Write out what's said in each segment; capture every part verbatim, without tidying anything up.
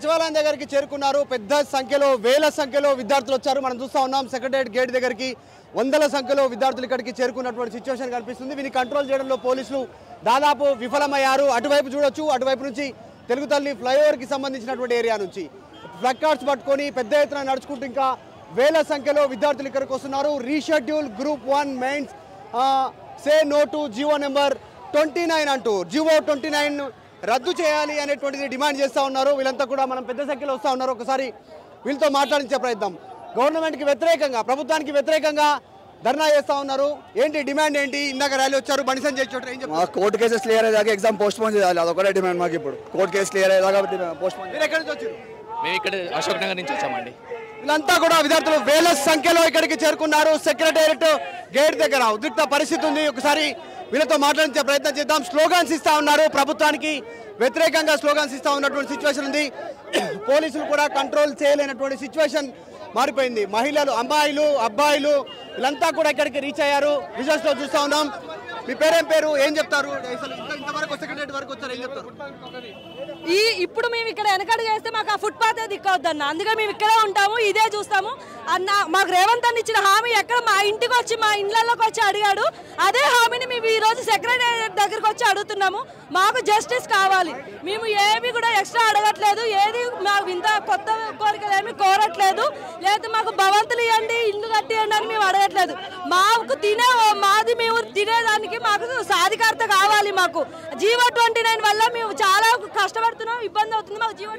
సచివాలయం దగ్గరికి చేరుకున్నారు. పెద్ద సంఖ్యలో వేల సంఖ్యలో విద్యార్థులు వచ్చారు. మనం చూస్తా ఉన్నాం సెక్రటరియట్ గేట్ దగ్గరికి వందల సంఖ్యలో విద్యార్థులు ఇక్కడికి చేరుకున్నటువంటి సిచ్యువేషన్ కనిపిస్తుంది. వీని కంట్రోల్ చేయడంలో పోలీసులు దాదాపు విఫలమయ్యారు. అటువైపు చూడొచ్చు, అటువైపు నుంచి తెలుగు తల్లి ఫ్లైఓవర్కి సంబంధించినటువంటి ఏరియా నుంచి ఫ్లగ్ కార్డ్స్ పట్టుకొని పెద్ద ఎత్తున నడుచుకుంటూ ఇంకా వేల సంఖ్యలో విద్యార్థులు ఇక్కడికి వస్తున్నారు. Reschedule group one mains say no to GO number twenty nine అంటూ జివో ట్వంటీ నైన్ రద్దు చేయాలి అనేటువంటిది డిమాండ్ చేస్తూ ఉన్నారు. వీళ్ళంతా కూడా మనం పెద్ద సంఖ్యలో వస్తూ ఉన్నారు. ఒకసారి వీళ్ళతో మాట్లాడించే ప్రయత్నం. గవర్నమెంట్కి వ్యతిరేకంగా, ప్రభుత్వానికి వ్యతిరేకంగా ధర్నా చేస్తూ ఉన్నారు. ఏంటి డిమాండ్ ఏంటి? ఇందాక ర్యాలీ వచ్చారు, బండి సంజయ్ చోట ఏం చెప్తారు? కోర్టు కేసెస్ క్లియర్ అయ్యేదాకా ఎగ్జామ్ పోస్ట్ పోన్ చేయాలి, అదొకటే డిమాండ్ మాకు. ఇప్పుడు కోర్టు కేసు క్లియర్ అయ్యేదాకా పోస్ట్ పోన్. మీరు ఎక్కడి నుంచి వచ్చారు? మేము ఇక్కడ అశోక్ నగర్ నుంచి వచ్చామండి. వీళ్ళంతా కూడా విద్యార్థులు వేల సంఖ్యలో ఇక్కడికి చేరుకున్నారు. సెక్రటేరియట్ గేట్ దగ్గర ఉద్రిక్త పరిస్థితి ఉంది. ఒకసారి వీళ్ళతో మాట్లాడించే ప్రయత్నం చేద్దాం. స్లోగాన్స్ ఇస్తా ఉన్నారు, ప్రభుత్వానికి వ్యతిరేకంగా స్లోగాన్స్ ఇస్తా ఉన్నటువంటి సిచ్యువేషన్ ఉంది. పోలీసులు కూడా కంట్రోల్ చేయలేనటువంటి సిచ్యువేషన్ మారిపోయింది. మహిళలు, అమ్మాయిలు, అబ్బాయిలు వీళ్ళంతా కూడా ఇక్కడికి రీచ్ అయ్యారు. విజువల్స్ లో చూస్తా ఉన్నాం. మీ పేరేం పేరు, ఏం చెప్తారు? ఇంతవరకు సెక్రటేరియట్ వరకు వచ్చారు, ఏం చెప్తారు? ఈ ఇప్పుడు మేము ఇక్కడ వెనకడు చేస్తే మాకు ఆ ఫుట్పాత్ దిక్కవద్దన్న, అందుకే మేము ఇక్కడే ఉంటాము, ఇదే చూస్తాము అన్న. మాకు రేవంత్ అన్న ఇచ్చిన హామీ ఎక్కడ మా ఇంటికి వచ్చి మా ఇండ్లలోకి వచ్చి అడిగాడు, అదే హామీని మేము ఈ రోజు సెక్రటేరియట్ దగ్గరికి వచ్చి అడుగుతున్నాము. మాకు జస్టిస్ కావాలి. మేము ఏమి కూడా ఎక్స్ట్రా అడగట్లేదు, ఏది మాకు ఇంత కొత్త కోరికలు ఏమి కోరట్లేదు, లేదా మాకు భవంతులు ఇవ్వండి, ఇల్లు కట్టియండి అని మేము అడగట్లేదు. మాకు తినే మాది మేము తినేదానికి మాకు సాధికారత కావాలి. మాకు జీవో ట్వంటీ నైన్ వల్ల మేము చాలా కష్టపడుతున్నాం, ఇబ్బంది అవుతుంది మాకు. GO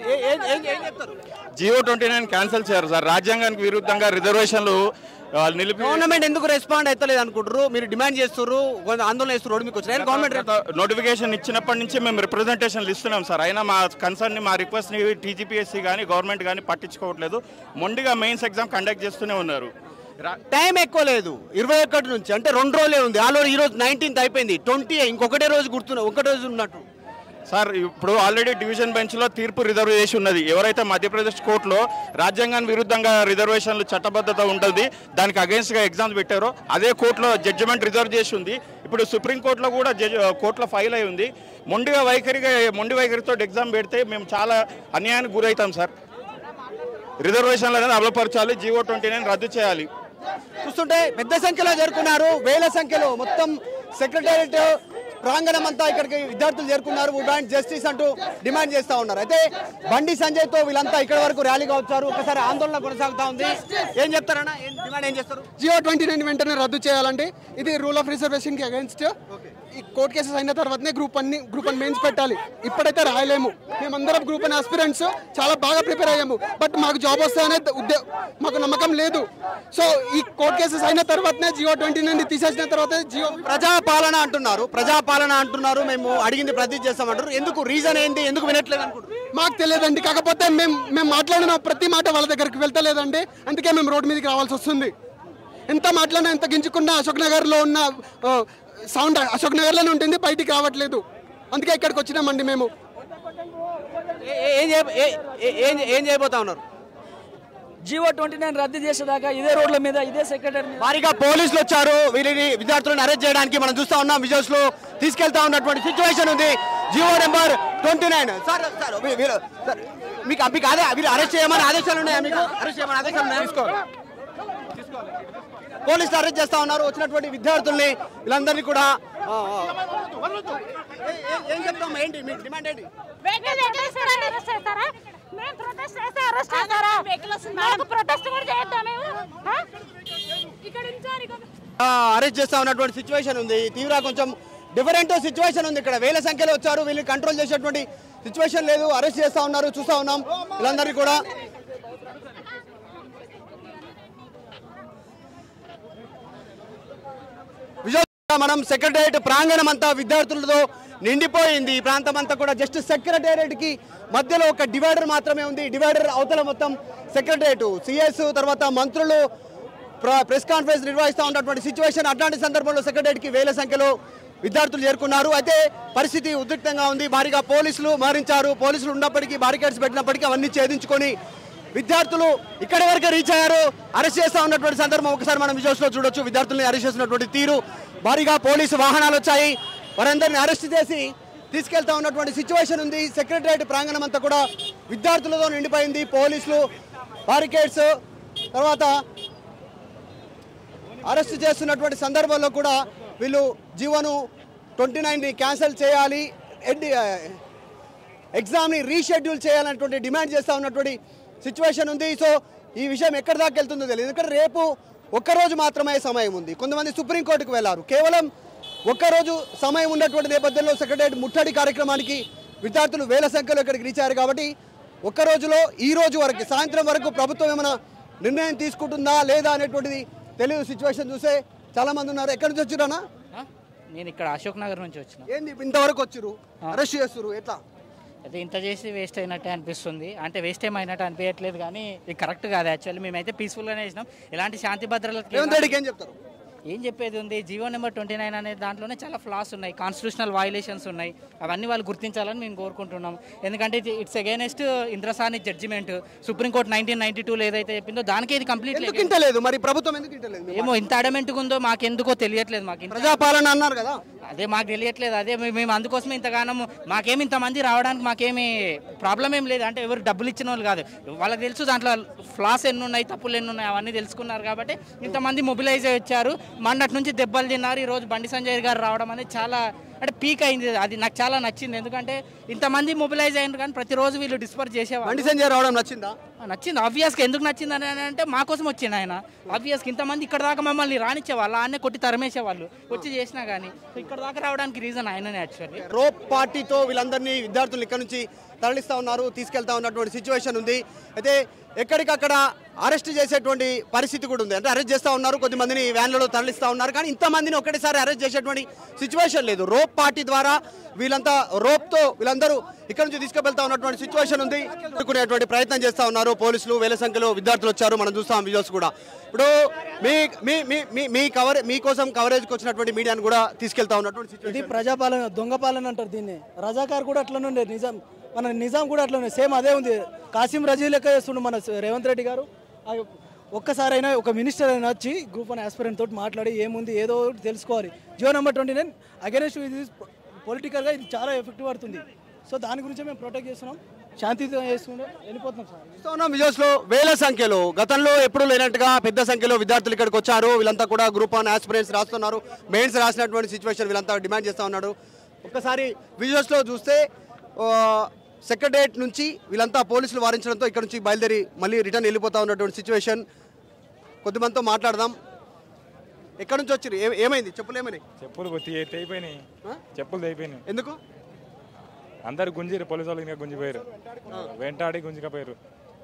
GO twenty nine cancel చేయారు సార్. రాజ్యాంగానికి విరుద్ధంగా రిజర్వేషన్లు నిలిపి గవర్నమెంట్ ఎందుకు రెస్పాండ్ అవుతలేదు అనుకుంటారు? మీరు డిమాండ్ చేస్తున్నారు, ఆందోళన చేస్తున్నారు, మీకు వచ్చారు గవర్నమెంట్ నోటిఫికేషన్ ఇచ్చినప్పటి నుంచి మేము రిప్రజెంటేషన్లు ఇస్తున్నాం సార్. అయినా మా కన్సర్న్ ని మా రిక్వెస్ట్ ని టీజీపీఎస్సీ కానీ గవర్నమెంట్ కానీ పట్టించుకోవట్లేదు. మొండిగా మెయిన్స్ ఎగ్జామ్ కండక్ట్ చేస్తూనే ఉన్నారు. టైం ఎక్కువ లేదు, ఇరవై ఒకటి నుంచి అంటే రెండు రోజులే ఉంది. ఆల్రెడీ ఈ రోజు నైన్టీన్త్ అయిపోయింది, ట్వంటీ ఇంకొకటే రోజు గుర్తున్నా, ఒకటే రోజు ఉన్నట్టు సార్. ఇప్పుడు ఆల్రెడీ డివిజన్ బెంచ్ లో తీర్పు రిజర్వ్ చేసి ఉన్నది. ఎవరైతే మధ్యప్రదేశ్ కోర్టులో రాజ్యాంగానికి విరుద్ధంగా రిజర్వేషన్లు చట్టబద్ధత ఉంటుంది, దానికి అగేన్స్ట్ గా ఎగ్జామ్స్ పెట్టారో అదే కోర్టులో జడ్జిమెంట్ రిజర్వ్ చేసి ఉంది. ఇప్పుడు సుప్రీంకోర్టులో కూడా కోర్టులో ఫైల్ అయి ఉంది. మొండిగా వైఖరిగా మొండి వైఖరితో ఎగ్జామ్ పెడితే మేము చాలా అన్యాయానికి గురవుతాం సార్. రిజర్వేషన్లు అనేది అమలుపరచాలి, జియో ట్వంటీ నైన్ రద్దు చేయాలి. చూస్తుంటే పెద్ద సంఖ్యలో చేరుకున్నారు, వేల సంఖ్యలో మొత్తం సెక్రటేరియట్ ప్రాంగణం అంతా ఇక్కడికి విద్యార్థులు చేరుకున్నారు. ఉడాంట్ జస్టిస్ అంటూ డిమాండ్ చేస్తా ఉన్నారు. అయితే బండి సంజయ్ తో వీళ్ళంతా ఇక్కడ వరకు ర్యాలీగా వచ్చారు. ఒకసారి ఆందోళన కొనసాగుతా ఉంది. ఏం చెప్తారన్నా, డిమాండ్ ఏం చేస్తారు? జియో ట్వంటీ నైన్ వెంటనే రద్దు చేయాలండి. ఇది రూల్ ఆఫ్ రిజర్వేషన్ కి అగేన్స్ట్. ఈ కోర్ట్ కేసెస్ అయిన తర్వాతనే group one group one mains పెట్టాలి. ఇప్పుడైతే రాయలేము. మేమందరం గ్రూప్ వన్ ఆస్పిరెంట్స్ చాలా బాగా ప్రిపేర్ అయ్యాము, బట్ మాకు జాబ్ వస్తాయనే ఉద్దే మాకు నమ్మకం లేదు. సో ఈ కోర్ట్ కేసెస్ అయిన తర్వాతనే జియో ట్వంటీ నైన్ తీసేసిన తర్వాత జియో ప్రజాపాలన అంటున్నారు, ప్రజాపాలన అంటున్నారు, మేము అడిగింది ప్రతి చేస్తామంటారు. ఎందుకు, రీజన్ ఏంటి, ఎందుకు వినట్లేదు అనుకుంటారు? మాకు తెలియదండి. కాకపోతే మేము మేము మాట్లాడిన ప్రతి మాట వాళ్ళ దగ్గరికి వెళ్తలేదండి, అందుకే మేము రోడ్డు మీదకి రావాల్సి వస్తుంది. ఎంత మాట్లాడినా, ఎంత గింజుకున్నా అశోక్ నగర్లో ఉన్న సౌండ్ అశోక్ నగర్లోనే ఉంటుంది, బయటికి రావట్లేదు. అందుకే ఇక్కడికి వచ్చినామండి మేము. ఏం చేయబోతా ఉన్నారు? జియో ట్వంటీ నైన్ రద్దు చేసేదాకా ఇదే రోడ్ల మీద, ఇదే సెక్రటరీ భారీగా పోలీసులు వచ్చారు వీళ్ళని విద్యార్థులను అరెస్ట్ చేయడానికి. మనం చూస్తా ఉన్నాం, విజువల్స్ లో తీసుకెళ్తా ఉన్నటువంటి సిచ్యువేషన్ ఉంది. GO number twenty nine sir sir మీకు మీకు అదే వీళ్ళు అరెస్ట్ చేయమని ఆదేశాలు ఉన్నాయా? మీకు అరెస్ట్ చేయమని ఆదేశాలు ఉన్నాయా? తీసుకోవాలి. పోలీసులు అరెస్ట్ చేస్తా ఉన్నారు వచ్చినటువంటి విద్యార్థుల్ని, వీళ్ళందరినీ కూడా. ఏం చెప్తాం, ఏంటి మీ డిమాండ్ ఏంటి? అరెస్ట్ చేస్తా ఉన్నటువంటి సిచ్యువేషన్ ఉంది. తీవ్ర కొంచెం డిఫరెంట్ సిచ్యువేషన్ ఉంది. ఇక్కడ వేల సంఖ్యలో వచ్చారు, వీళ్ళు కంట్రోల్ చేసేటువంటి సిచ్యువేషన్ లేదు. అరెస్ట్ చేస్తా ఉన్నారు, చూస్తా ఉన్నాం వీళ్ళందరినీ కూడా. మనం సెక్రటేరియట్ ప్రాంగణం అంతా విద్యార్థులతో నిండిపోయింది. ఈ ప్రాంతం అంతా కూడా జస్ట్ సెక్రటేరియట్ కి మధ్యలో ఒక డివైడర్ మాత్రమే ఉంది. డివైడర్ అవతల మొత్తం సెక్రటేరియట్, సిఎస్ తర్వాత మంత్రులు ప్రెస్ కాన్ఫరెన్స్ నిర్వహిస్తూ ఉన్నటువంటి సిచ్యువేషన్. అట్లాంటి సందర్భంలో సెక్రటేరియట్ కి వేల సంఖ్యలో విద్యార్థులు చేరుకున్నారు. అయితే పరిస్థితి ఉద్రిక్తంగా ఉంది. భారీగా పోలీసులు మరించారు. పోలీసులు ఉన్నప్పటికీ, బారికేడ్స్ పెట్టినప్పటికీ అవన్నీ ఛేదించుకొని విద్యార్థులు ఇక్కడి వరకు రీచ్ అయ్యారు. అరెస్ట్ చేస్తా ఉన్నటువంటి సందర్భం ఒకసారి మనం విజువల్స్ లో చూడొచ్చు. విద్యార్థుల్ని అరెస్ట్ చేసినటువంటి తీరు, భారీగా పోలీసు వాహనాలు వచ్చాయి, వారందరిని అరెస్ట్ చేసి తీసుకెళ్తా ఉన్నటువంటి సిచ్యువేషన్ ఉంది. సెక్రటేరియట్ ప్రాంగణం అంతా కూడా విద్యార్థులతో నిండిపోయింది. పోలీసులు బారికేడ్స్ తర్వాత అరెస్ట్ చేస్తున్నటువంటి సందర్భంలో కూడా వీళ్ళు జీవోను ట్వంటీ నైన్ని క్యాన్సిల్ చేయాలి, ఎగ్జామ్ని రీషెడ్యూల్ చేయాలన్నటువంటి డిమాండ్ చేస్తూ ఉన్నటువంటి సిచ్యువేషన్ ఉంది. సో ఈ విషయం ఎక్కడి దాకా వెళ్తుందో తెలియదు. ఎందుకంటే రేపు ఒక్కరోజు మాత్రమే సమయం ఉంది. కొంతమంది సుప్రీంకోర్టుకు వెళ్లారు. కేవలం ఒక్కరోజు సమయం ఉన్నటువంటి నేపథ్యంలో సెక్రటేరియట్ ముట్టడి కార్యక్రమానికి విద్యార్థులు వేల సంఖ్యలో ఇక్కడికి రీచారు. కాబట్టి ఒక్క రోజులో ఈ రోజు వరకు సాయంత్రం వరకు ప్రభుత్వం ఏమైనా నిర్ణయం తీసుకుంటుందా లేదా అనేటువంటిది తెలియదు. సిచ్యువేషన్ చూస్తే చాలా మంది ఉన్నారు. ఎక్కడి నుంచి వచ్చిరానా? నేను ఇక్కడ అశోక్ నగర్ నుంచి వచ్చిన. ఏంది ఇంతవరకు వచ్చిరు, అరెస్ట్ చేస్తురు, ఎట్లా? అయితే ఇంత చేసి వేస్ట్ అయినట్టే అనిపిస్తుంది. అంటే వేస్ట్ ఏమైనట్టు అనిపించట్లేదు, కానీ ఇది కరెక్ట్ కాదు. యాక్చువల్లీ మేమైతే పీస్ఫుల్గానే చేసినాం. ఎలాంటి శాంతి భద్రతలకు ఏం చెప్తారు? ఏం చెప్పేది ఉంది. జీవో నెంబర్ ట్వంటీ నైన్ అనే దాంట్లోనే చాలా ఫ్లాస్ ఉన్నాయి, కాన్స్టిట్యూషనల్ వయలేషన్స్ ఉన్నాయి. అవన్నీ వాళ్ళు గుర్తించాలని మేము కోరుకుంటున్నాం. ఎందుకంటే it's against Indra Sawhney judgment. Supreme court nineteen ninety టూలో ఏదైతే చెప్పిందో దానికే ఇది కంప్లీట్ లేదు. మరి ప్రభుత్వం ఎందుకు ఇంటలేదు? ఏమో ఇంత అడమెంట్గా ఉందో మాకెందుకో తెలియట్లేదు. మాకు ప్రజాపాలన అన్నారు కదా, అదే మాకు తెలియట్లేదు. అదే మేము అందుకోసమే ఇంతగానో మాకేమి ఇంతమంది రావడానికి మాకేమి ప్రాబ్లం ఏం లేదు. అంటే ఎవరు డబ్బులు ఇచ్చిన వాళ్ళు కాదు, వాళ్ళకి తెలుసు దాంట్లో ఫ్లాస్ ఎన్ని ఉన్నాయి, తప్పులు ఎన్ని ఉన్నాయి అవన్నీ తెలుసుకున్నారు. కాబట్టి ఇంతమంది మొబిలైజ్ వచ్చారు. మొన్నటి నుంచి దెబ్బలు తిన్నారు. ఈరోజు బండి సంజయ్ గారు రావడం అనేది చాలా అంటే పీక్ అయింది. అది నాకు చాలా నచ్చింది. ఎందుకంటే ఇంతమంది మొబిలైజ్ అయినారు కానీ ప్రతిరోజు వీళ్ళు డిస్పర్స్ చేసేవాళ్ళు. బండి సంజయ్ రావడం నచ్చిందా? నచ్చింది. ఆబ్వియస్గా ఎందుకు నచ్చింది అని అంటే మా కోసం వచ్చింది ఆయన. ఆబ్వియస్గా ఇంతమంది ఇక్కడ దాకా మమ్మల్ని రానిచ్చేవాళ్ళు, ఆయనే కొట్టి తరిమేసేవాళ్ళు వచ్చి చేసినా కానీ. ఇక్కడ దాకా రావడానికి రీజన్ ఆయననే. యాక్చువల్లీ రోప్ పార్టీతో వీళ్ళందరినీ విద్యార్థులు ఇక్కడ నుంచి తరలిస్తూ ఉన్నారు, తీసుకెళ్తా ఉన్నటువంటి సిచ్యువేషన్ ఉంది. అయితే ఎక్కడికక్కడ అరెస్ట్ చేసేటువంటి పరిస్థితి కూడా ఉంది. అంటే అరెస్ట్ చేస్తూ ఉన్నారు, కొద్దిమందిని వ్యాన్లలో తరలిస్తూ ఉన్నారు, కానీ ఇంతమందిని ఒకటేసారి అరెస్ట్ చేసేటువంటి సిచ్యువేషన్ లేదు. రోప్ పార్టీ ద్వారా వీళ్ళంతా రోప్తో వీళ్ళందరూ ఇక్కడ నుంచి తీసుకువెళ్తా ఉన్నటువంటి సిచ్యువేషన్ ఉంది. అనుకునేటువంటి ప్రయత్నం చేస్తూ ఉన్నారు పోలీసులు. వేల సంఖ్యలో విద్యార్థులు వచ్చారు, మనం చూస్తాం విజువల్స్ కూడా. ఇప్పుడు మీ మీ మీ మీ కవర్ మీకోసం కవరేజ్కి వచ్చినటువంటి మీడియాను కూడా తీసుకెళ్తా ఉన్నటువంటి ఇది ప్రజాపాలన, దొంగ పాలన అంటారు దీన్ని. రజాకార్ కూడా అట్లనే ఉండే, నిజాం మన నిజాం కూడా అట్లనే సేమ్ అదే ఉంది. కాసిం రజీ లెక్క చేస్తుండే మన రేవంత్ రెడ్డి గారు. ఒక్కసారైనా ఒక మినిస్టర్ అయినా వచ్చి గ్రూప్ వన్ ఆస్పిరెంట్ తోటి మాట్లాడి ఏముంది ఏదో తెలుసుకోవాలి. GO number twenty nine against ఇది పొలిటికల్గా ఇది చాలా ఎఫెక్టివ్ పడుతుంది. సో దాని గురించి మేము ప్రొటెక్ట్ చేస్తున్నాం, శాంతితో చేస్తుండే వెళ్ళిపోతున్నాం సార్. చూస్తున్నాం విజువల్స్లో వేల సంఖ్యలో, గతంలో ఎప్పుడు లేనట్టుగా పెద్ద సంఖ్యలో విద్యార్థులు ఇక్కడికి వచ్చారు. వీళ్ళంతా కూడా గ్రూప్ వన్ ఆస్పిరెంట్స్ రాస్తున్నారు, మెయిన్స్ రాసినటువంటి సిచ్యువేషన్ వీళ్ళంతా డిమాండ్ చేస్తూ ఉన్నారు. ఒక్కసారి విజువల్స్లో చూస్తే సెక్రటేరియట్ నుంచి వీళ్ళంతా పోలీసులు వారించడంతో ఇక్కడ నుంచి బయలుదేరి మళ్ళీ రిటర్న్ వెళ్ళిపోతా ఉన్నటువంటి సిచ్యువేషన్. కొద్దిమందితో మాట్లాడదాం. ఎక్కడి నుంచి వచ్చారు, ఏమైంది? చెప్పులు ఏమైనాయి? చెప్పులు తెగిపోయినాయి. చెప్పులు తెగిపోయినాయి. ఎందుకు? అందరు గుంజిరు, పోలీసు వాళ్ళు ఇంకా గుంజిపోయారు, వెంటాడి గుంజుకపోయారు.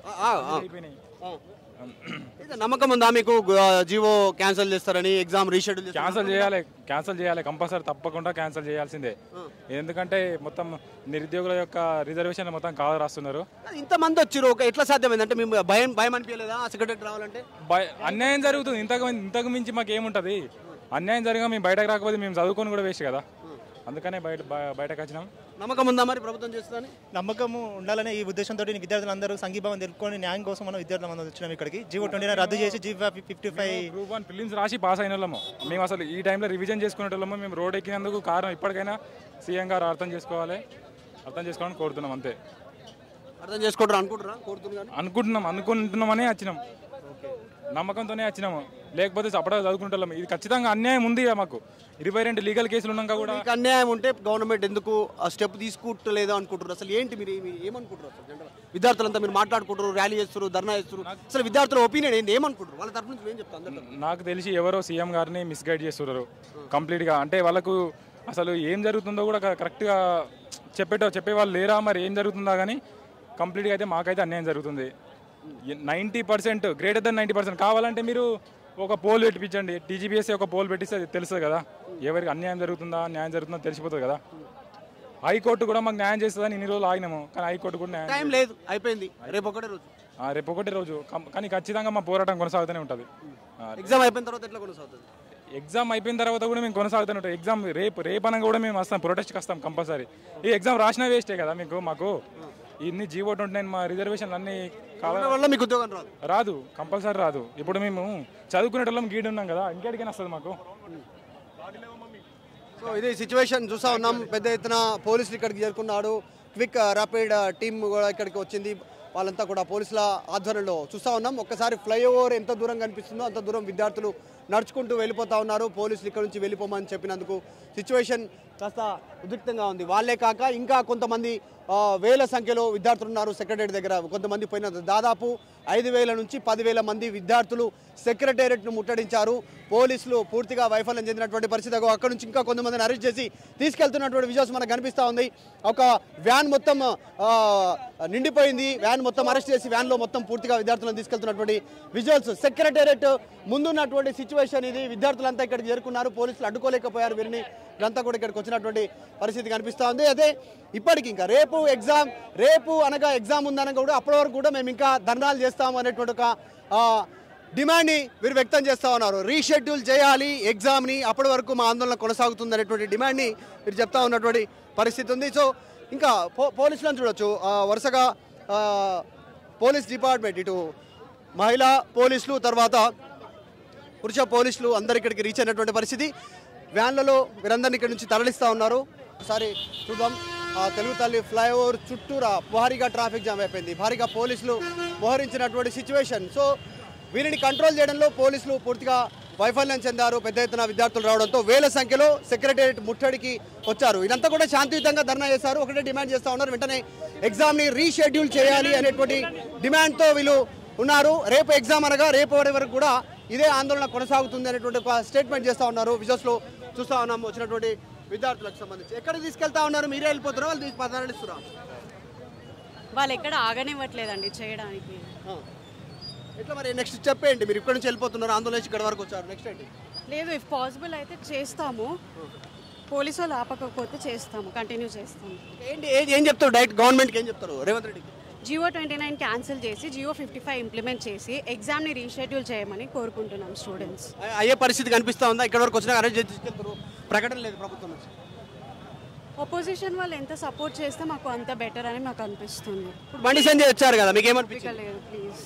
నమ్మకం ఉందా మీకు జీవో క్యాన్సిల్ చేస్తారని, ఎగ్జామ్ రీషెడ్యూల్? క్యాన్సిల్ చేయాలి, క్యాన్సిల్ చేయాలి కంపల్సరీ, తప్పకుండా క్యాన్సిల్ చేయాల్సిందే. ఎందుకంటే మొత్తం నిరుద్యోగుల యొక్క రిజర్వేషన్ మొత్తం కాదు రాస్తున్నారు. ఇంతమంది వచ్చారు, ఒక ఎట్లా సాధ్యమైంది? అంటే మేము భయం భయం అనిపించలేదా సెక్రటరీ రావాలంటే? అన్యాయం జరుగుతుంది. ఇంతకు ఇంతకు మించి మాకు ఏముంటుంది? అన్యాయం జరిగా మేము బయటకు రాకపోతే మేము చదువుకొని కూడా వేస్ట్ కదా, అందుకనే బయట బయటకు వచ్చినాం. నమ్మకం ఉందా మరి ప్రభుత్వం చేస్తుందని? నమ్మకము ఉండాలనే ఈ ఉద్దేశంతో విద్యార్థులందరూ సంఘీభావం తెలుపుకొని న్యాయం కోసం మనం విద్యార్థులందరూ వచ్చినాం ఇక్కడికి. జీవో ట్వంటీ నైన్ రద్దు చేసి GO fifty five group one prelims రాసి పాస్ అయిన వాళ్ళము మేము. అసలు ఈ టైంలో రివిజన్ చేసుకునేటోళ్ళము మేము. రోడ్ ఎక్కినందుకు కారణం ఇప్పటికైనా సీఎం గారు అర్థం చేసుకోవాలి, అర్థం చేసుకోవాలని కోరుతున్నాం. అంతే. అర్థం చేసుకుంటారు అనుకుంటున్నా కోరుతున్నాం అనుకుంటున్నాం అనుకుంటున్నామని వచ్చినాం, నమ్మకంతోనే వచ్చినాము. లేకపోతే అప్పుడే చదువుకుంటాం. ఇది ఖచ్చితంగా అన్యాయం ఉంది మాకు. ఇరవై రెండు లీగల్ కేసులు ఉన్నాక కూడా అన్యాయం ఉంటే గవర్నమెంట్ ఎందుకు ఆ స్టెప్ తీసుకుంటలేదో అనుకుంటారు? అసలు ఏంటి మీరు ఏమనుకుంటారు? అసలు విద్యార్థులంతా మీరు మాట్లాడుకుంటారు, ర్యాలీ చేస్తారు, ధర్నా చేస్తారు, అసలు విద్యార్థుల ఒపీనియన్ ఏంటి, ఏమనుకుంటారు? వాళ్ళ తరఫు నుంచి ఏం చెప్తాను? నాకు తెలిసి ఎవరో సీఎం గారిని మిస్గైడ్ చేస్తున్నారు కంప్లీట్గా. అంటే వాళ్ళకు అసలు ఏం జరుగుతుందో కూడా కరెక్ట్గా చెప్పేటో చెప్పేవాళ్ళు లేరా మరి ఏం జరుగుతుందా, కానీ కంప్లీట్గా అయితే మాకైతే అన్యాయం జరుగుతుంది. Ninety percent greater than ninety percent కావాలంటే మీరు ఒక పోల్ పెట్టించండి, టీజీపీఎస్సీ ఒక పోల్ పెట్టిస్తే తెలుస్తుంది కదా ఎవరికి అన్యాయం జరుగుతుందా న్యాయం జరుగుతుందా తెలిసిపోతుంది కదా. హైకోర్టు కూడా మాకు న్యాయం చేస్తుందని ఇన్ని రోజులు ఆగినాము, కానీ హైకోర్టు కూడా న్యాయం టైం లేదు, అయిపోయింది. రేపు ఒకటే రోజు రేపు ఒకటే రోజు కానీ ఖచ్చితంగా మా పోరాటం కొనసాగుతూనే ఉంటుంది. ఎగ్జామ్ అయిపోయిన తర్వాత ఎట్లా కొనసాగుతుంది? ఎగ్జామ్ అయిపోయిన తర్వాత కూడా మేము కొనసాగుతూనే ఉంటాం. ఎగ్జామ్ రేపు రేపు అనగా కూడా మేము వస్తాం, ప్రొటెస్ట్కి వస్తాం కంపల్సరీ. ఈ ఎగ్జామ్ రాసినా వేస్టే కదా మీకు మాకు. ఇన్ని జీవో ట్వంటీ నైన్ మా రిజర్వేషన్లు అన్ని వల్ల మీకు ఉద్యోగం రాదు రాదు కంపల్సరీ రాదు. ఇప్పుడు మేము చదువుకునేటోళ్ళం గీడు ఉన్నాం కదా, ఇంకెడికైనా వస్తుంది మాకు. సో ఇది సిచ్యువేషన్ చూస్తా ఉన్నాం. పెద్ద ఎత్తున పోలీసులు ఇక్కడికి చేరుకున్నాడు. క్విక్ ర్యాపిడ్ టీమ్ కూడా ఇక్కడికి వచ్చింది. వాళ్ళంతా కూడా పోలీసుల ఆధ్వర్యంలో చూస్తూ ఉన్నాం. ఒక్కసారి ఫ్లైఓవర్ ఎంత దూరం కనిపిస్తుందో అంత దూరం విద్యార్థులు నడుచుకుంటూ వెళ్ళిపోతా ఉన్నారు. పోలీసులు ఇక్కడ నుంచి వెళ్ళిపోమని చెప్పినందుకు సిచ్యువేషన్ కాస్త ఉద్రిక్తంగా ఉంది. వాళ్ళే కాక ఇంకా కొంతమంది వేల సంఖ్యలో విద్యార్థులు ఉన్నారు సెక్రటేరియట్ దగ్గర. కొంతమంది పోయిన దాదాపు ఐదు వేల నుంచి పదివేల మంది విద్యార్థులు సెక్రటేరియట్ను ముట్టడించారు. పోలీసులు పూర్తిగా వైఫల్యం చెందినటువంటి పరిస్థితి. అక్కడ నుంచి ఇంకా కొంతమందిని అరెస్ట్ చేసి తీసుకెళ్తున్నటువంటి విజువల్స్ మనకు కనిపిస్తూ ఉంది. ఒక వ్యాన్ మొత్తం నిండిపోయింది. వ్యాన్ మొత్తం అరెస్ట్ చేసి వ్యాన్లో మొత్తం పూర్తిగా విద్యార్థులను తీసుకెళ్తున్నటువంటి విజువల్స్. సెక్రటేరియట్ ముందున్నటువంటి సిచ్యువేషన్ ఇది. విద్యార్థులంతా ఇక్కడికి చేరుకున్నారు. పోలీసులు అడ్డుకోలేకపోయారు వీరిని. వీరంతా కూడా ఇక్కడికి వచ్చినటువంటి పరిస్థితి కనిపిస్తూ ఉంది. అదే ఇప్పటికి ఇంకా రేపు ఎగ్జామ్ రేపు అనగా ఎగ్జామ్ ఉందనగా కూడా అప్పటి వరకు కూడా మేము ఇంకా ధర్నాలు చేస్తాము అనేటువంటి ఒక డిమాండ్ని వీరు వ్యక్తం చేస్తూ ఉన్నారు. రీషెడ్యూల్ చేయాలి ఎగ్జామ్ని, అప్పటి వరకు మా ఆందోళన కొనసాగుతుంది అనేటువంటి డిమాండ్ని వీరు చెప్తా ఉన్నటువంటి పరిస్థితి ఉంది. సో ఇంకా పో పోలీసులను చూడొచ్చు. వరుసగా పోలీస్ డిపార్ట్మెంట్ ఇటు మహిళా పోలీసులు తర్వాత పురుష పోలీసులు అందరు ఇక్కడికి రీచ్ అయినటువంటి పరిస్థితి. వ్యాన్లలో వీరందరినీ ఇక్కడ నుంచి తరలిస్తూ ఉన్నారు. ఒకసారి చూద్దాం. తెలుగు తల్లి ఫ్లైఓవర్ చుట్టూరా భారీగా ట్రాఫిక్ జామ్ అయిపోయింది. భారీగా పోలీసులు మోహరించినటువంటి సిచ్యువేషన్. సో వీరిని కంట్రోల్ చేయడంలో పోలీసులు పూర్తిగా వైఫల్యం చెందారు. పెద్ద ఎత్తున విద్యార్థులు రావడంతో వేల సంఖ్యలో సెక్రటేరియట్ ముట్టడికి వచ్చారు. ఇదంతా కూడా శాంతియుతంగా ధర్నా చేశారు. ఒకటే డిమాండ్ చేస్తూ ఉన్నారు, వెంటనే ఎగ్జామ్ని రీషెడ్యూల్ చేయాలి అనేటువంటి డిమాండ్తో వీళ్ళు ఉన్నారు. రేపు ఎగ్జామ్ అనగా రేపు వరకు కూడా ఇదే ఆందోళన కొనసాగుతుంది అనేటువంటి ఒక స్టేట్మెంట్ చేస్తూ ఉన్నారు. విజువల్స్లో చూస్తూ ఉన్నాము వచ్చినటువంటి విద్యార్థులకు సంబంధించి. ఎక్కడ తీసుకెళ్తా ఉన్నారు? మీరే వెళ్ళిపోతున్నారు, వాళ్ళు తీసి పదాలిస్తున్నారు? వాళ్ళు ఎక్కడ ఆగనివ్వట్లేదండి చేయడానికి. ఎట్లా మరి నెక్స్ట్ చెప్పేయండి. మీరు ఇక్కడ నుంచి వెళ్ళిపోతున్నారు, ఆందోళన ఇక్కడ వరకు వచ్చారు, నెక్స్ట్ ఏంటి? లేదు, ఇఫ్ పాసిబుల్ అయితే చేస్తాము. పోలీసు వాళ్ళు ఆపకపోతే చేస్తాము, కంటిన్యూ చేస్తాము. ఏంటి ఏం చెప్తారు డైరెక్ట్ గవర్నమెంట్కి? ఏం చెప్తారు రేవంత్ రెడ్డికి? జియో ట్వంటీ నైన్ క్యాన్సిల్ చేసి జియో ఫిఫ్టీ ఫైవ్ ఇంప్లిమెంట్ చేసి ఎగ్జామ్ని రీషెడ్యూల్ చేయమని కోరుకుంటున్నాం స్టూడెంట్స్. అయ్యే పరిస్థితి కనిపిస్తూ ఉందా? ఇక్కడ వరకు వచ్చినా అరెస్ట్ చేసి తీసుకెళ్తారు, ప్రకటన లేదు ప్రభుత్వం నుంచి. అపోజిషన్ వాళ్ళు ఎంత సపోర్ట్ చేస్తే మాకు అంత బెటర్ అని మాకు అనిపిస్తుంది. బండి సంజయ్ వచ్చారు కదా, మీకు ఏమనిపించలేదు? లేదు ప్లీజ్.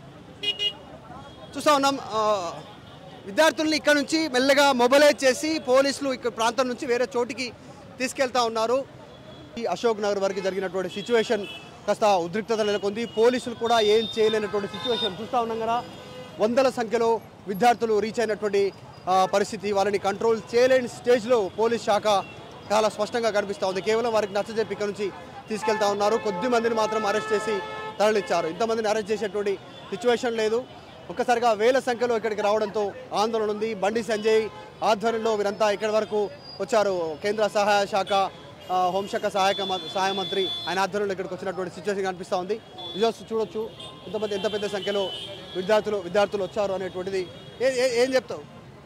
చూస్తూ ఉన్నాం విద్యార్థుల్ని ఇక్కడ నుంచి మెల్లగా మొబైలైజ్ చేసి పోలీసులు ఇక్కడ ప్రాంతం నుంచి వేరే చోటికి తీసుకెళ్తా ఉన్నారు. ఈ అశోక్ నగర్ వరకు జరిగినటువంటి సిచ్యువేషన్ కాస్త ఉద్రిక్తత నెలకొంది. పోలీసులు కూడా ఏం చేయలేనటువంటి సిచ్యువేషన్ చూస్తూ ఉన్నాం కదా. వందల సంఖ్యలో విద్యార్థులు రీచ్ అయినటువంటి పరిస్థితి. వాళ్ళని కంట్రోల్ చేయలేని స్టేజ్లో పోలీస్ శాఖ చాలా స్పష్టంగా కనిపిస్తూ ఉంది. కేవలం వారికి నచ్చజెప్పి ఇక్కడ నుంచి తీసుకెళ్తా ఉన్నారు. కొద్ది మందిని మాత్రం అరెస్ట్ చేసి తరలిచ్చారు. ఇంతమందిని అరెస్ట్ చేసేటువంటి సిచ్యువేషన్ లేదు. ఒక్కసారిగా వేల సంఖ్యలో ఇక్కడికి రావడంతో ఆందోళన ఉంది. బండి సంజయ్ ఆధ్వర్యంలో వీరంతా ఇక్కడి వరకు వచ్చారు. కేంద్ర సహాయ శాఖ హోంశాఖ సహాయక సహాయ మంత్రి ఆయన ఆధ్వర్యంలో ఇక్కడికి వచ్చినటువంటి సిచ్యువేషన్ కనిపిస్తూ ఉంది. విజువల్స్ చూడొచ్చు ఎంతమంది ఎంత పెద్ద సంఖ్యలో విద్యార్థులు విద్యార్థులు వచ్చారు అనేటువంటిది. ఏం చెప్తావు?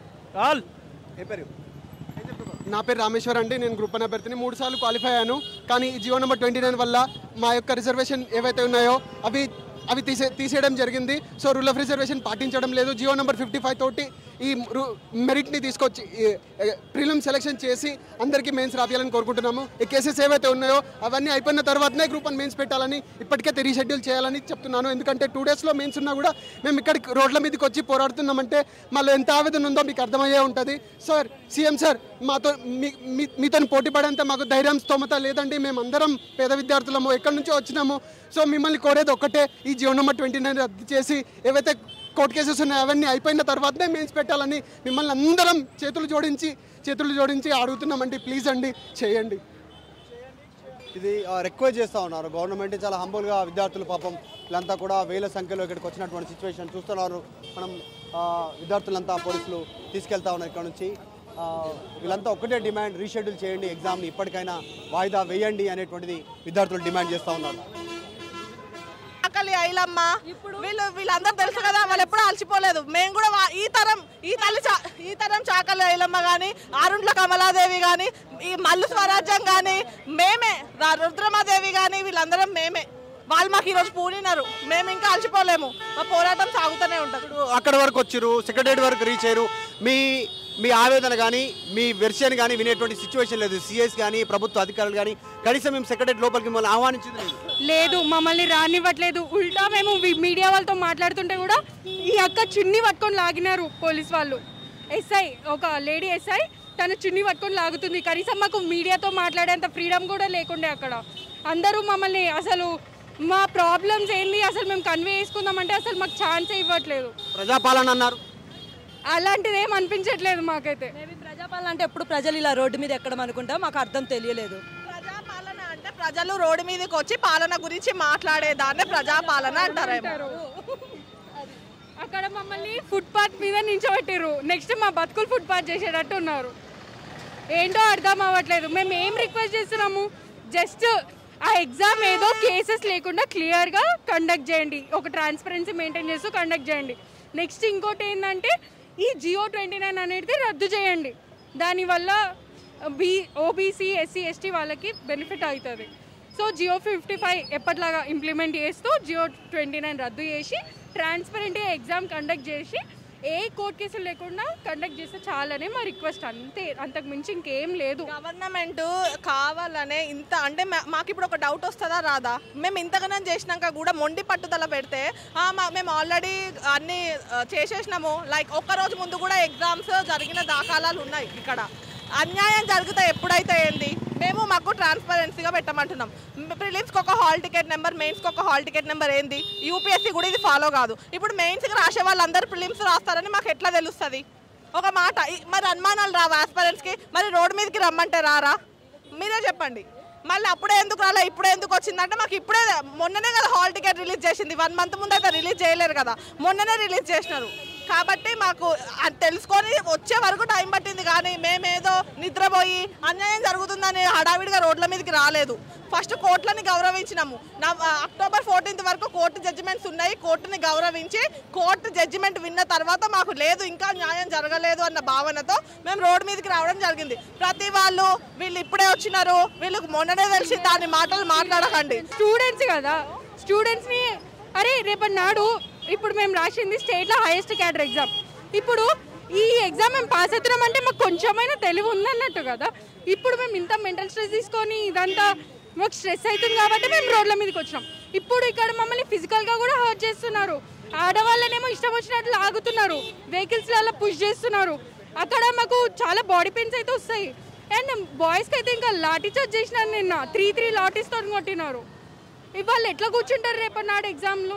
ఏ పేరు? నా పేరు రామేశ్వర్ అండి. నేను గ్రూప్ వన్ అభ్యర్థిని. మూడు సార్లు క్వాలిఫై అయ్యాను. కానీ జియో నెంబర్ ట్వంటీ నైన్ వల్ల మా యొక్క రిజర్వేషన్ ఏవైతే ఉన్నాయో అవి అవి తీసే తీసేయడం జరిగింది. సో రూల్ ఆఫ్ రిజర్వేషన్ పాటించడం లేదు. జియో నెంబర్ ఫిఫ్టీ ఫైవ్ తోటి ఈ మెరిట్ని తీసుకొచ్చి ప్రిలిమ్ సెలెక్షన్ చేసి అందరికీ మెయిన్స్ రాపియాలని కోరుకుంటున్నాము. ఈ కేసెస్ ఏవైతే ఉన్నాయో అవన్నీ అయిపోయిన తర్వాతనే గ్రూప్ వన్ మెయిన్స్ పెట్టాలని ఇప్పటికే రీషెడ్యూల్ చేయాలని చెప్తున్నాను. ఎందుకంటే టూ డేస్లో మెయిన్స్ ఉన్నా కూడా మేము ఇక్కడికి రోడ్ల మీదకి వచ్చి పోరాడుతున్నామంటే మళ్ళీ ఎంత ఆవేదన ఉందో మీకు అర్థమయ్యే ఉంటుంది. సార్ సీఎం సార్ మాతో మీతో పోటీ పడేంత మాకు ధైర్యం స్తోమత లేదండి. మేము అందరం పేద విద్యార్థులము, ఎక్కడి నుంచో వచ్చినాము. సో మిమ్మల్ని కోరేది ఒక్కటే, ఈ జియో నెంబర్ ట్వంటీ నైన్ రద్దు చేసి ఏవైతే కోర్టు కేసెస్ ఉన్నాయి అవన్నీ అయిపోయిన తర్వాతనే మెయిన్స్ పెట్టాలని మిమ్మల్ని అందరం చేతులు జోడించి చేతులు జోడించి అడుగుతున్నామండి. ప్లీజ్ అండి చేయండి. ఇది రిక్వెస్ట్ చేస్తూ ఉన్నారు గవర్నమెంట్. చాలా హంబుల్గా విద్యార్థులు పాపం వీళ్ళంతా కూడా వేల సంఖ్యలో ఇక్కడికి వచ్చినటువంటి సిచ్యువేషన్ చూస్తున్నారు మనం. విద్యార్థులంతా పోలీసులు తీసుకెళ్తా ఉన్నారు ఇక్కడ నుంచి. వీళ్ళంతా ఒక్కటే డిమాండ్, రీషెడ్యూల్ చేయండి ఎగ్జామ్ని, ఇప్పటికైనా వాయిదా వేయండి అనేటువంటిది విద్యార్థులు డిమాండ్ చేస్తూ ఉన్నారు. చాకలి ఐలమ్మ వీళ్ళు వీళ్ళందరూ తెలుసు కదా, వాళ్ళు ఎప్పుడూ అలసిపోలేదు. మేము కూడా ఈ తరం ఈ తల్లి ఈ తరం చాకలి ఐలమ్మ కానీ, ఆరుండ్ల కమలాదేవి కానీ, ఈ మల్లు స్వరాజ్యం కానీ మేమే, రుద్రమాదేవి కానీ వీళ్ళందరం మేమే. వాళ్ళు మాకు ఈరోజు పూనినారు, మేము ఇంకా అలసిపోలేము. మా పోరాటం సాగుతూనే ఉంటుంది. అక్కడ వరకు వచ్చారు, సెక్రటరీ వరకు రీచ్ అయ్యారు. మీ మీ ఆవేదన కానీ మీ వెర్షన్ కానీ వినేటువంటి సిచ్యువేషన్ లేదు. సిఎస్ కానీ ప్రభుత్వ అధికారులు కానీ కనీసం మేము సెక్రటరీ లోపలికి మిమ్మల్ని ఆహ్వానించింది లేదు. లేదు, మమ్మల్ని రానివ్వట్లేదు. ఉల్టా మేము మీడియా వాళ్ళతో మాట్లాడుతుంటే కూడా ఈ అక్క చున్ని పట్టుకొని లాగినారు పోలీస్ వాళ్ళు. ఎస్ఐ, ఒక లేడీ ఎస్ఐ తన చున్ని పట్టుకొని లాగుతుంది. కనీసం మాకు మీడియాతో మాట్లాడేంత ఫ్రీడమ్ కూడా లేకుండే అక్కడ. అందరూ మమ్మల్ని అసలు మా ప్రాబ్లమ్స్ ఏంది అసలు మేము కన్వే చేసుకుందామంటే అసలు మాకు ఛాన్సే ఇవ్వట్లేదు. ప్రజాపాలన అన్నారు, అలాంటిది ఏం అనిపించట్లేదు మాకైతే. ప్రజాపాలన అంటే ఎప్పుడు ప్రజలు ఇలా రోడ్డు మీద ఎక్కడం అనుకుంటా మాకు అర్థం తెలియలేదు. ప్రజాపాలన అంటే ప్రజలు రోడ్డు మీదకి వచ్చి పాలన గురించి మాట్లాడేదాన్ని ప్రజాపాలన అంటారేమో. అక్కడ మమ్మల్ని ఫుట్పాత్ మీద నించోబెట్టారు. నెక్స్ట్ మా బతుకులు ఫుట్పాత్ చేసేటట్టు ఉన్నారు. ఏంటో అర్థం అవ్వట్లేదు. మేము ఏం రిక్వెస్ట్ చేస్తున్నాము, జస్ట్ ఆ ఎగ్జామ్ ఏదో కేసెస్ లేకుండా క్లియర్గా కండక్ట్ చేయండి, ఒక ట్రాన్స్పరెన్సీ మెయింటైన్ చేస్తూ కండక్ట్ చేయండి. నెక్స్ట్ ఇంకోటి ఏంటంటే ఈ జియో ట్వంటీ నైన్ అనేది రద్దు చేయండి. దానివల్ల బీ ఓబీసీ ఎస్సీ ఎస్టీ వాళ్ళకి బెనిఫిట్ అవుతుంది. సో జియో ఫిఫ్టీ ఫైవ్ ఎప్పటిలాగా ఇంప్లిమెంట్ చేస్తూ జియో ట్వంటీ నైన్ రద్దు చేసి ట్రాన్స్పరెంట్గా ఎగ్జామ్ కండక్ట్ చేసి ఏ కోర్టు కేసులు లేకుండా కండక్ట్ చేస్తే చాలనే మా రిక్వెస్ట్. అంతే, అంతకు మించి ఇంకేం లేదు. గవర్నమెంట్ కావాలనే ఇంత అంటే మాకు ఇప్పుడు ఒక డౌట్ వస్తుందా రాదా? మేము ఇంతగానం చేసినాక కూడా మొండి పట్టుదల పెడితే మేము ఆల్రెడీ అన్ని చేసేసినాము. లైక్ ఒక్కరోజు ముందు కూడా ఎగ్జామ్స్ జరిగిన దాఖలాలు ఉన్నాయి. ఇక్కడ అన్యాయం జరిగితే ఎప్పుడైతే ఏంది మేము మాకు ట్రాన్స్పరెన్సీగా పెట్టమంటున్నాం. ప్రిలిమ్స్కి ఒక హాల్ టికెట్ నెంబర్, మెయిన్స్కి ఒక హాల్ టికెట్ నెంబర్ ఏంది? యూపీఎస్సీ కూడా ఇది ఫాలో కాదు. ఇప్పుడు మెయిన్స్కి రాసే వాళ్ళందరూ ప్రిలిమ్స్ రాస్తారని మాకు ఎట్లా తెలుస్తుంది? ఒక మాట మరి అనుమానాలు రావా ఆస్పరెంట్స్కి? మరి రోడ్డు మీదకి రమ్మంటే రారా? మీరే చెప్పండి. మళ్ళీ అప్పుడే ఎందుకు రాలే, ఇప్పుడే ఎందుకు వచ్చిందంటే మాకు ఇప్పుడే మొన్ననే కదా హాల్ టికెట్ రిలీజ్ చేసింది. వన్ మంత్ ముందు అయితే రిలీజ్ చేయలేరు కదా, మొన్ననే రిలీజ్ చేసినారు. కాబట్టి మాకు అది తెలుసుకొని వచ్చే వరకు టైం పట్టింది. కానీ మేమేదో నిద్రపోయి అన్యాయం జరుగుతుందని హడావిడిగా రోడ్ల మీదకి రాలేదు. ఫస్ట్ కోర్టులని గౌరవించినాము. నా అక్టోబర్ ఫోర్టీన్త్ వరకు కోర్టు జడ్జిమెంట్స్ ఉన్నాయి. కోర్టుని గౌరవించి కోర్టు జడ్జిమెంట్ విన్న తర్వాత మాకు లేదు ఇంకా న్యాయం జరగలేదు అన్న భావనతో మేము రోడ్డు మీదకి రావడం జరిగింది. ప్రతి వాళ్ళు వీళ్ళు ఇప్పుడే వచ్చినారు, వీళ్ళకి మొన్ననే తెలిసి దాని మాటలు మాట్లాడకండి. స్టూడెంట్స్ కదా, స్టూడెంట్స్ని అరే రేపటి నాడు ఇప్పుడు మేము రాసింది స్టేట్లో హైయెస్ట్ క్యాడర్ ఎగ్జామ్. ఇప్పుడు ఈ ఎగ్జామ్ మేము పాస్ అవుతున్నామంటే మాకు కొంచెమైనా తెలివి ఉందన్నట్టు కదా. ఇప్పుడు మేము ఇంత మెంటల్ స్ట్రెస్ తీసుకొని ఇదంతా మాకు స్ట్రెస్ అవుతుంది కాబట్టి మేము రోడ్ల మీదకి వచ్చినాం. ఇప్పుడు ఇక్కడ మమ్మల్ని ఫిజికల్గా కూడా హర్ట్ చేస్తున్నారు. ఆడవాళ్ళనేమో ఇష్టం వచ్చినట్లు ఆగుతున్నారు, వెహికల్స్లలో పుష్ చేస్తున్నారు. అక్కడ మాకు చాలా బాడీ పెయిన్స్ అయితే వస్తాయి. అండ్ బాయ్స్కి అయితే ఇంకా లాఠీ చార్జ్ చేసినారు. నిన్న త్రీ త్రీ లాఠీస్తో కొట్టినారు. ఇవాళ ఎట్లా కూర్చుంటారు రేపటి నాడు ఎగ్జామ్లో?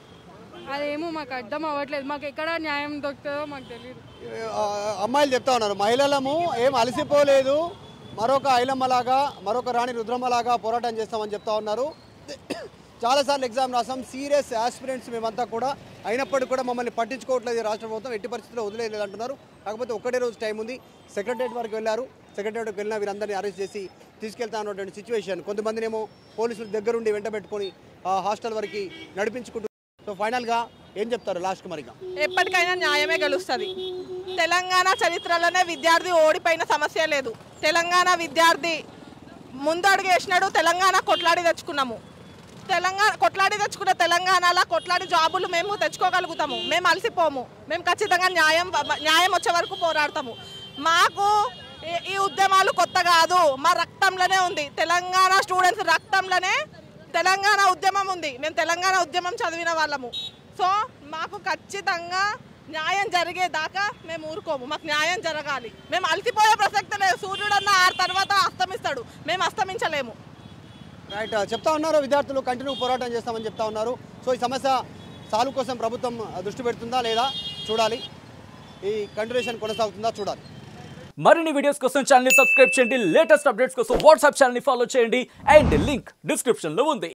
అదేమో మాకు అర్థం అవ్వట్లేదు. మాకు ఎక్కడ న్యాయం దొరుకుతుందో మాకు తెలియదు. అమ్మాయిలు చెప్తా ఉన్నారు, మహిళలము ఏం అలసిపోలేదు, మరొక ఐలమ్మలాగా మరొక రాణి రుద్రమ్మలాగా పోరాటం చేస్తామని చెప్తా ఉన్నారు. చాలాసార్లు ఎగ్జామ్ రాసాం, సీరియస్ ఆస్పిరెంట్స్ మేమంతా కూడా, అయినప్పటికీ కూడా మమ్మల్ని పట్టించుకోవట్లేదు రాష్ట్ర ప్రభుత్వం, ఎట్టి పరిస్థితుల్లో వదిలేదు అంటున్నారు. కాకపోతే ఒక్కటే రోజు టైం ఉంది. సెక్రటరియట్ వరకు వెళ్ళారు, సెక్రటరియట్కి వెళ్ళినా వీరందరినీ అరెస్ట్ చేసి తీసుకెళ్తా ఉన్నటువంటి సిచ్యువేషన్. కొంతమందినేమో పోలీసులు దగ్గరుండి వెంట పెట్టుకొని హాస్టల్ వరకు నడిపించుకుంటూ. సో ఫైనల్గా ఏం చెప్తారు లాస్ట్ మరిగా? ఎప్పటికైనా న్యాయమే గెలుస్తుంది. తెలంగాణ చరిత్రలోనే విద్యార్థి ఓడిపోయిన సమస్య లేదు. తెలంగాణ విద్యార్థి ముందడుగు వేసినాడు, తెలంగాణ కొట్లాడి తెచ్చుకున్నాము. తెలంగాణ కొట్లాడి తెచ్చుకున్న తెలంగాణలో కొట్లాడి జాబులు మేము తెచ్చుకోగలుగుతాము. మేము అలసిపోము. మేము ఖచ్చితంగా న్యాయం న్యాయం వచ్చే వరకు పోరాడతాము. మాకు ఈ ఉద్యమాలు కొత్త కాదు, మా రక్తంలోనే ఉంది. తెలంగాణ స్టూడెంట్స్ రక్తంలోనే తెలంగాణ ఉద్యమం ఉంది. మేము తెలంగాణ ఉద్యమం చదివిన వాళ్ళము. సో మాకు ఖచ్చితంగా న్యాయం జరిగేదాకా మేము ఊరుకోము. మాకు న్యాయం జరగాలి. మేము అలసిపోయే ప్రసక్తి లేదు. సూర్యుడు అన్న ఆరు తర్వాత అస్తమిస్తాడు, మేము అస్తమించలేము. రైట్, చెప్తా ఉన్నారు విద్యార్థులు కంటిన్యూ పోరాటం చేస్తామని చెప్తా ఉన్నారు. సో ఈ సమస్య సాల్వ్ కోసం ప్రభుత్వం దృష్టి పెడుతుందా లేదా చూడాలి. ఈ కంటిన్యూషన్ కొనసాగుతుందా చూడాలి. మరిన్ని వీడియోస్ కోసం ఛానల్ ని సబ్స్క్రైబ్ చేయండి. లేటెస్ట్ అప్డేట్స్ కోసం వాట్సాప్ ఛానల్ ని ఫాలో చేయండి. అండ్ లింక్ డిస్క్రిప్షన్ లో ఉంది.